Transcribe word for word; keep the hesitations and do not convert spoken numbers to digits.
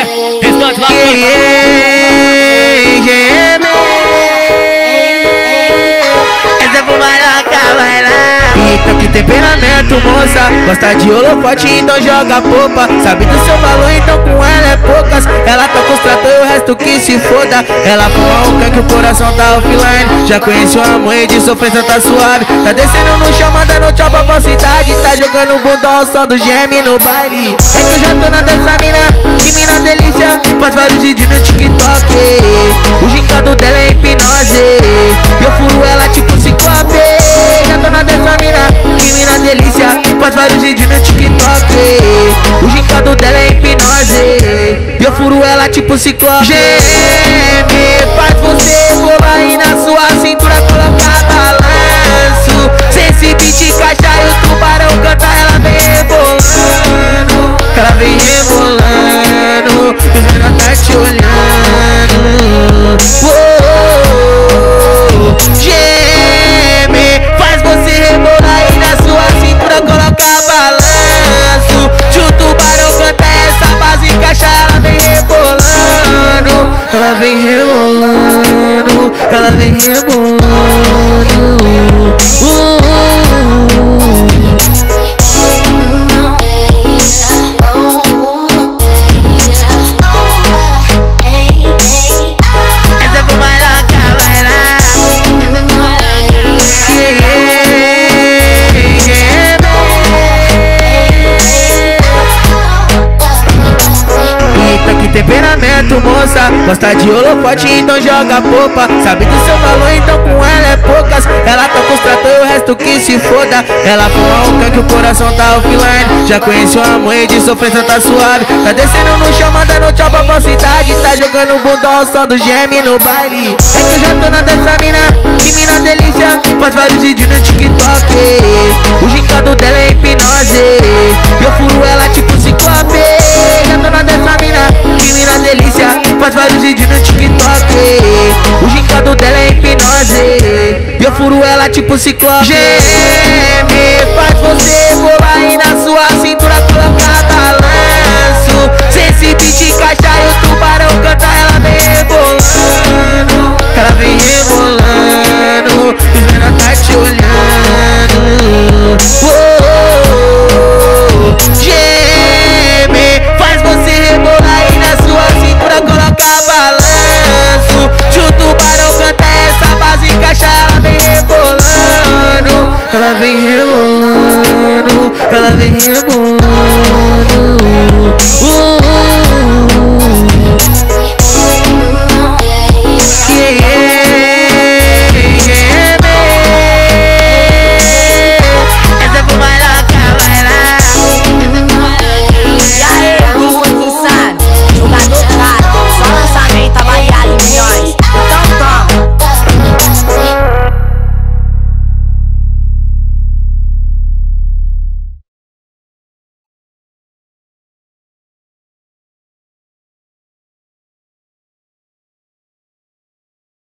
Restante lá essa fumaroca vai lá. Eita, que temperamento, moça. Gosta de holofote, então joga popa. Sabe do seu valor, então com ela é poucas. Ela toca os trator e o resto que se foda. Ela fuma o que o coração tá offline. Já conheceu a mãe de sofrência, tá suave. Tá descendo no chão, mandando tchau pra falsidade. Tá jogando bundão ao som do geme no baile. É que eu já tô na dessa mina, que mina delícia. Faz vários vídeos no TikTok. O gingado dela é hipnose. Eu furo ela tipo ciclope. Já tô na dessa mina, que mina delícia. Faz vários vídeos no TikTok. O gingado dela é hipnose. Eu furo ela tipo ciclope. Geme, faz você rolar aí na sua cintura, colocar balanço. Se esse beat encaixar e o tubarão cantar, ela vem rebolando. Ela vem rebolando, os menor tá te olhando. Oh, geme, faz você rebolar aí na sua cintura, colocar balanço. Se o tubarão cantar essa base encaixar, ela vem rebolando. Ela vem rebolando, ela vem rebolando. Uh, temperamento, moça. Gosta de holofote, então joga popa. Sabe do seu valor, então com ela é poucas. Ela toca os trator e o resto que se foda. Ela fuma o que o coração tá offline. Já conheceu a mãe de sofrência, tá suave. Tá descendo no chão, mandando tchau pra falsidade. Tá jogando bundão ao som do geme no baile. É que eu já tô na dessa mina, que mina delícia. Faz vários vídeos no TikTok. O gingado dela é hipnose. Eu furo ela tipo ciclope. Já tô na dessa mina, que mina delícia. Faz vários vídeos no TikTok. O gingado dela é hipnose. Eu furo ela tipo ciclope.